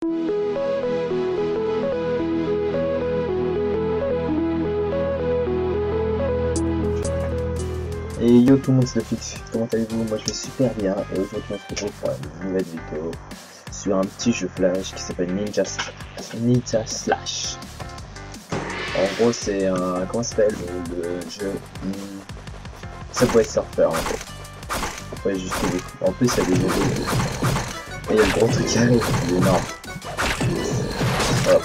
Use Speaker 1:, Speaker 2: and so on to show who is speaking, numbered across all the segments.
Speaker 1: Et yo tout le monde, c'est le Fix, comment allez-vous? Moi je vais super bien et aujourd'hui on se retrouve pour une nouvelle vidéo sur un petit jeu flash qui s'appelle Ninja Slash. En gros c'est un... comment ça s'appelle le jeu Subway Surfer en gros. Ouais juste au bout. En plus il y a des jeux et il y a le gros truc qui arrive, il est énorme. Hop.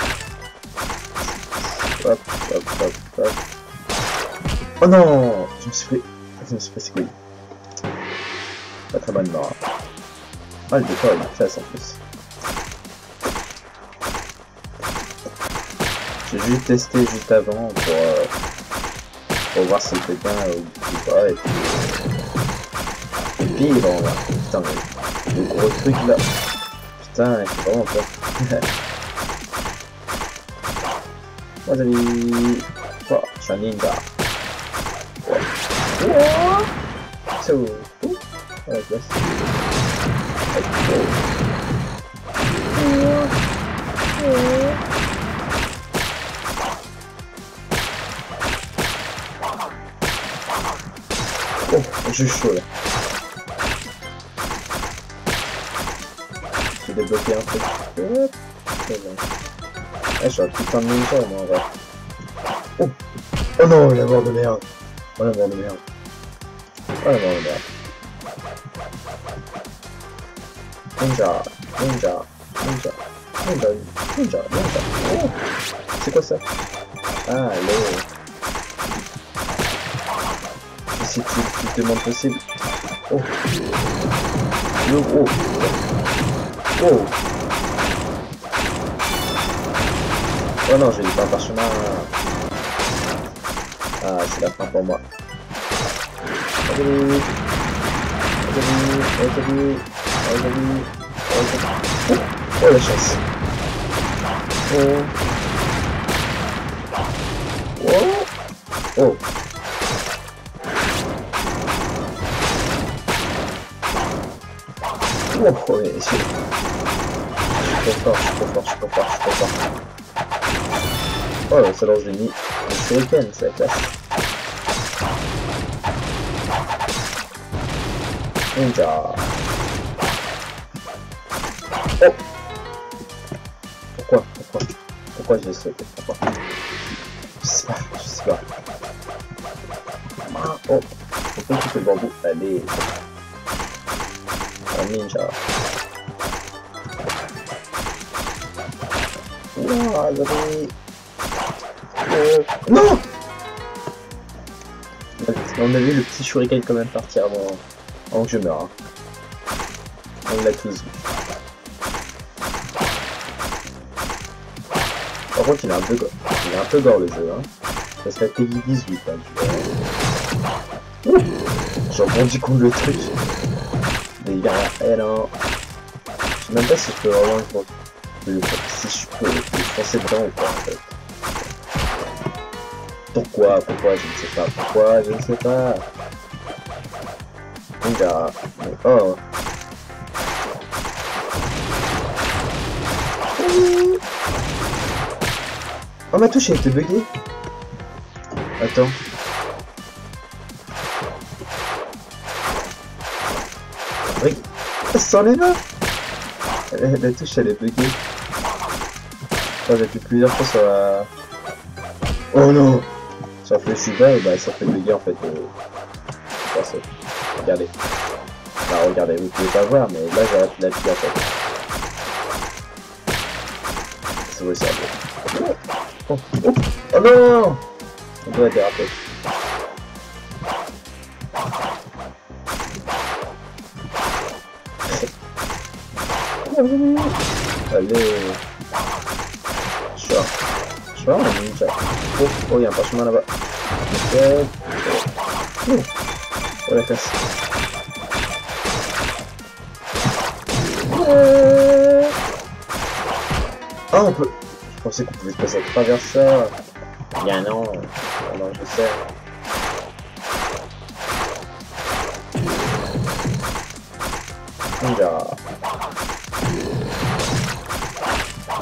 Speaker 1: Hop, hop, hop, hop. Oh non, je me suis pris ses couilles. Pas très bonne mort. Ah, le décor il est classe en plus. J'ai juste testé juste avant pour voir si c'était bien ou pas. Et puis bon, là. Putain, mais le gros truc là. Putain, c'est vraiment peur. Moi j'avais... Oh, je suis un ninja. So, ouais, classe. Oh, j'ai chaud là. J'ai débloqué un truc. Ah, je suis un putain de ninja moi en vrai. Oh, oh non, la mort de merde. Oh la mort de merde. Oh la mort de merde. Ninja, ninja, ninja, ninja, ninja, ninja. Oh, c'est quoi ça? Ah, allez. Si tu demandes possible. Oh. Le gros. Oh. Oh non, j'ai eu un parchemin. Ah, c'est la fin pour moi. Allez. Oh la chance. Oh. Oh. Oh. Oh, ouais, je suis trop fort. Oh, ça lance des nids. Un shuriken, c'est la classe. Ninja. Oh. Pourquoi j'ai sauté? Pourquoi? Je sais pas. Oh. Pourquoi tu fais le bambou? Allez. Un ninja. Ouah, j'avais... Non! On a vu le petit shuriken quand même partir avant que je meure. Hein. On l'a tous vu. Par contre, il est un peu gore le jeu. Hein. Ça serait Peggy 18. Hein, j'ai rebondi contre le truc. Mais il y a rien. Non. Je sais même pas si je peux vraiment si je peux le foncer dedans ou pas en fait. Pourquoi je ne sais pas. Pourquoi je ne sais pas. Ninja. Oh. Oh, ma touche a été buggée. Attends. Oui. Ça s'enlève là. La touche elle est buggée. J'ai fait plusieurs fois sur la... Oh non. Sur le Shiba et bah ça fait bugger en fait. Regardez. Bah regardez, vous pouvez pas voir mais là j'arrête l'appuyer en fait. C'est vrai ça. Oh non. On doit déraper. Allez. Je suis un ninja. Oh, il y a un parchemin là-bas. Oh la casse. Ah, on peut... Je pensais qu'on pouvait se passer à travers ça. Bien non. Non, je sais. Ninja.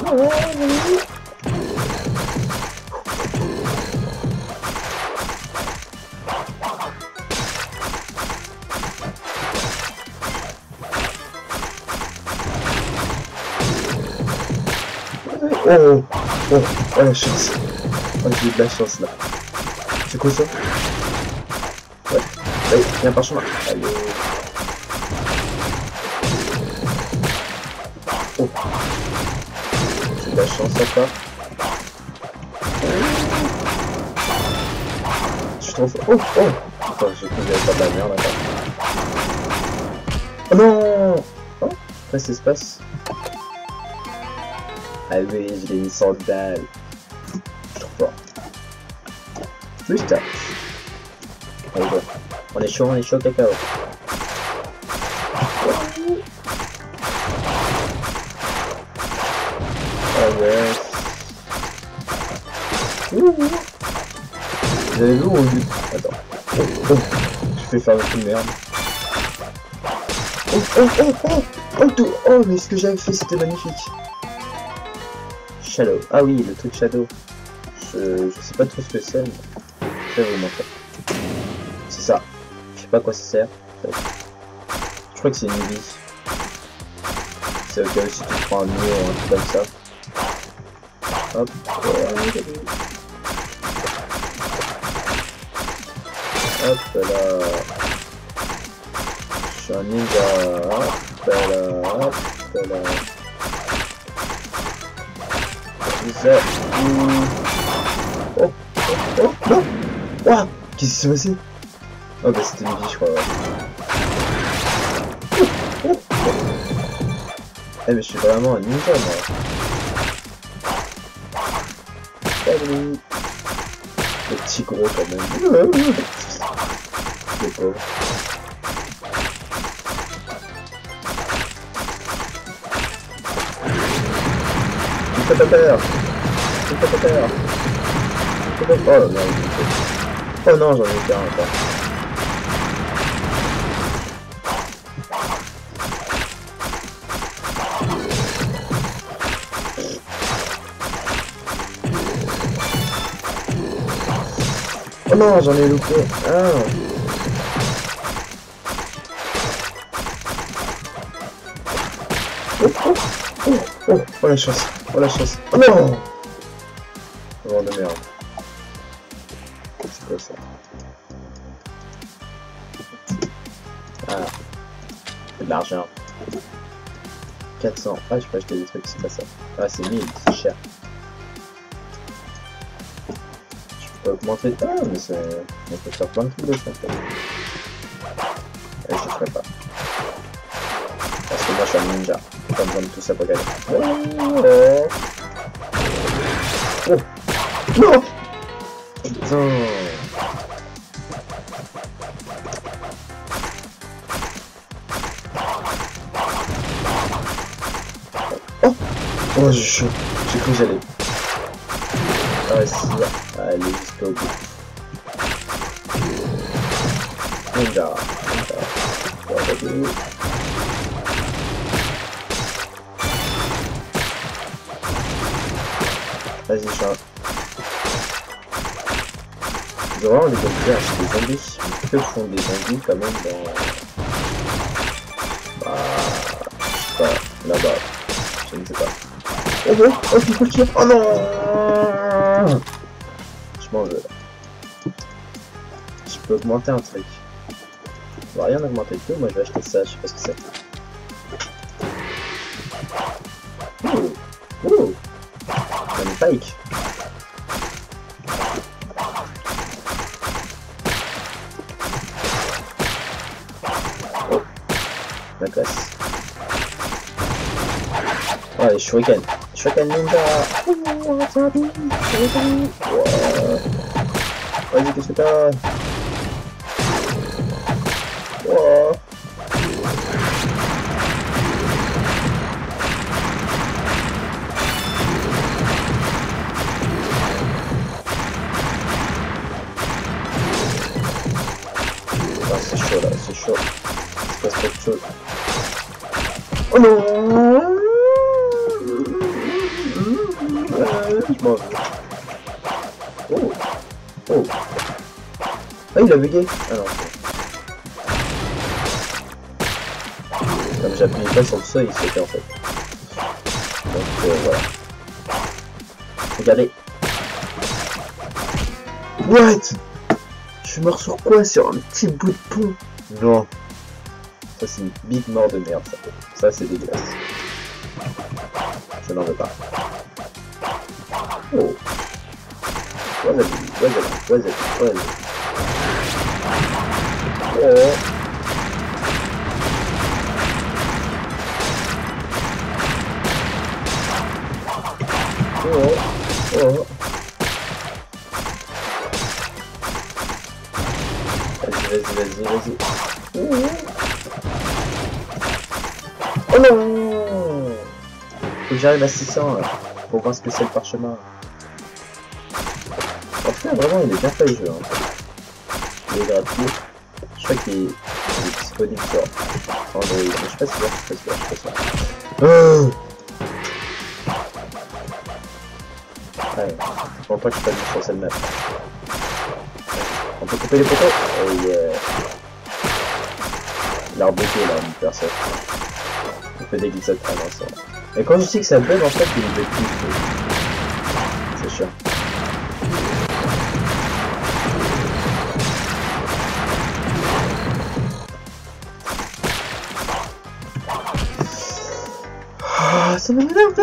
Speaker 1: Oh, oh, oh la chance. Oh, j'ai eu de la chance là. C'est quoi ça? Ouais, allez, viens par chemin. Allez. Oh. J'ai de la chance encore. Je suis trop fort. Oh, oh. Attends, j'ai cru que j'allais faire de la merde là. Oh non. Oh, après ça se passe. Ah oui, je l'ai mis sans dalle. Je suis trop fort. Plus tard. Allez, go. On est chaud, cacao. Ah ouais. Vous avez vu ou vu? Attends. Oh, oh. Je fais faire beaucoup de merde. Oh, oh, oh, oh, oh, tout. Oh, mais ce que j'avais fait, c'était magnifique. Shadow. Ah oui, le truc Shadow. Je sais pas trop ce que c'est, mais je vais vous montrer. C'est ça. Je sais pas à quoi ça sert. Je crois que c'est une vie. C'est ok aussi, tu prends un mur ou un truc comme ça. Hop. Hop là. Je suis un ninja. Hop là. Hop là. Ça. Oh, oh, oh, non. Ouah, qu'est-ce qui s'est passé? Oh bah c'était une vie je crois. Ouais. Oh, oh, oh. Eh mais je suis vraiment un ninja moi. Salut. Le petit gros quand même. Le pauvre. Il fait pas peur. Il fait pas peur. Oh non, oh non, j'en ai peur encore. Oh non, j'en ai loupé. Ah. Oh, oh, oh, oh, oh la chance. Oh la chance. Oh non. Oh de merde. C'est quoi ça? Ah. C'est de l'argent. 400. Ah, je peux acheter des trucs, c'est pas ça. Ah, c'est 1000, c'est cher. Je peux augmenter. Ah, mais c'est. On peut faire plein de trucs d'autres en fait. Et je le ferai pas. Parce que moi je suis un ninja. Pas besoin de tout ça pour gagner. Oh. Oh. Non. Putain. Oh. Oh, j'ai chaud. J'ai cru que j'allais. Ah, si. Allez, jusqu'au bout. Ninja. Vas-y, chat. J'ai vraiment envie de dire acheter des zombies. Mais que font des zombies quand même dans... Bah... Je sais pas. Là-bas. Je ne sais pas. Oh bon. Oh, il faut le tirer. Oh non. Je m'en veux là. Je peux augmenter un truc. On va rien augmenter de tout. Moi je vais acheter ça. Je sais pas ce que c'est. Ouh. Ouh. Magnifique. Oh, la classe. Oh, les shuriken. Shuriken ninja. Oh, vas-y, qu'est-ce que t'as? Oh. C'est chaud là, c'est chaud. C'est pas trop chaud. Oh non. Bon. Oh. Oh. Ah, il a bugué. Ah non. Comme j'appuie pas sur le seuil, il se fait en fait. Donc voilà. Regardez. What? Je suis mort sur quoi? Sur un petit bout de pont? Non. Ça c'est une big mort de merde ça. Ça c'est dégueulasse. Je n'en veux pas. Oh. Vas-y. Oh. Oh. Vas-y. Oh non! Faut que j'arrive à 600 là, pour voir ce que c'est le parchemin. En fait, vraiment, il est bien fait le jeu. Hein. Il est gratuit. Je crois qu'il est disponible sur Android. Mais je suis pas sûr. Oh! Ouais, je comprends pas que je suis pas mis sur cette map. On peut couper les poteaux. Et l'arbre là, une personne. On fait des glissades à l'instant. Et quand je dis que ça bug, en fait, il est bug plus. C'est chiant. Ah, ça m'énerve.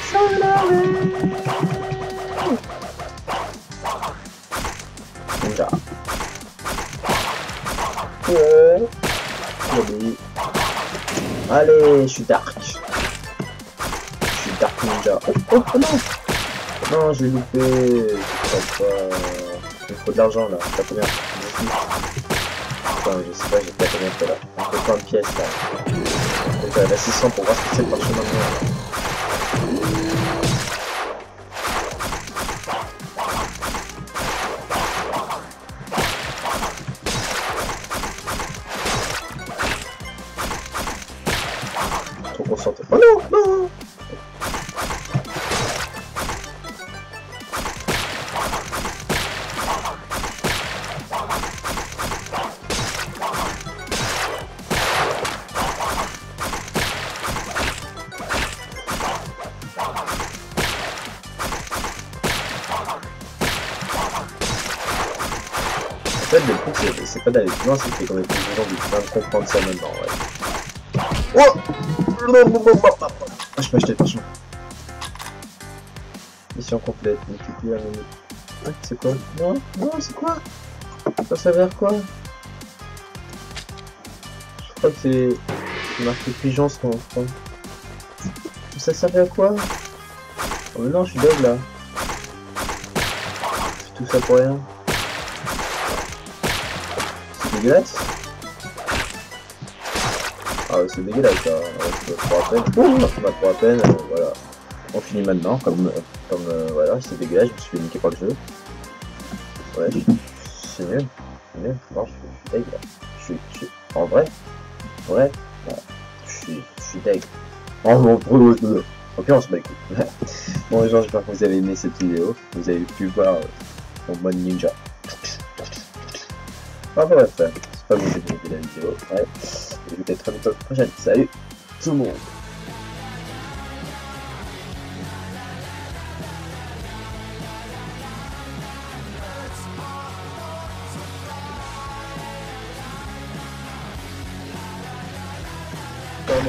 Speaker 1: Ninja. Oh. Allez, je suis dark. Dark Ninja. Oh non! Non, je l'ai loupé. Il faut de l'argent là. T'as combien? Putain, je sais pas, j'ai pas combien de là. Il faut plein de pièces là. Donc j'arrive à 600 pour voir ce que c'est le parchemin de merde. Trop concentré. Oh non! En fait, le truc, c'est pas d'aller plus loin, c'est qu'on est plus besoin de comprendre ça maintenant, ouais. Oh! Ah, je peux acheter le parchemin. Mission complète, multiplier la minute. Ah, c'est quoi? Non, c'est quoi? Ça s'avère quoi? Je crois que c'est marqué pigeon ce qu'on prend. Ça servait à quoi? Oh mais non, je suis dead là. C'est tout ça pour rien. C'est dégueulasse. Ah c'est dégueulasse ça. On va pour à peine, voilà. On finit maintenant, comme voilà, c'est dégueulasse, je me suis fait niquer par le jeu. Ouais, c'est nul. Non, je suis deg là. Je suis... En vrai, ouais, je suis deg. Ok, on se bat les couilles. Bon les gens, j'espère que vous avez aimé cette vidéo. Vous avez pu voir mon mode ninja. Enfin bref, c'est pas vous qui avez vu la vidéo. Ouais. Et je vous dis à très bientôt la prochaine. Salut tout le monde.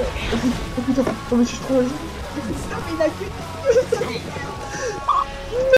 Speaker 1: Oh putain, oh mais je suis trop... Non mais il a